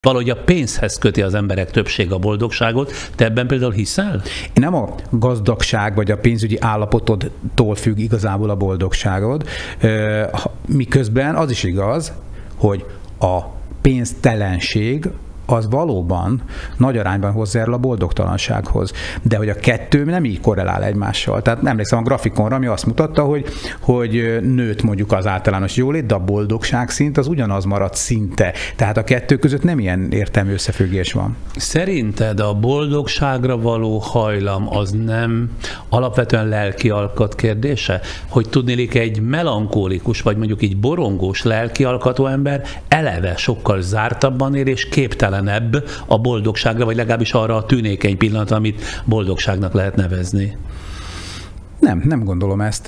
Valahogy a pénzhez köti az emberek többsége a boldogságot. Te ebben például hiszel? Én nem a gazdagság vagy a pénzügyi állapotodtól függ igazából a boldogságod, miközben az is igaz, hogy a pénztelenség az valóban nagy arányban hozzájárul a boldogtalansághoz. De hogy a kettő nem így korrelál egymással. Tehát emlékszem a grafikonra, ami azt mutatta, hogy nőtt mondjuk az általános jólét, de a boldogság szint az ugyanaz maradt szinte. Tehát a kettő között nem ilyen értelmű összefüggés van. Szerinted a boldogságra való hajlam az nem alapvetően lelki alkat kérdése? Hogy tudniillik egy melankólikus, vagy mondjuk így borongós lelki alkatú ember eleve sokkal zártabban él és képtelen a boldogságra, vagy legalábbis arra a tünékeny pillanat, amit boldogságnak lehet nevezni. Nem gondolom ezt.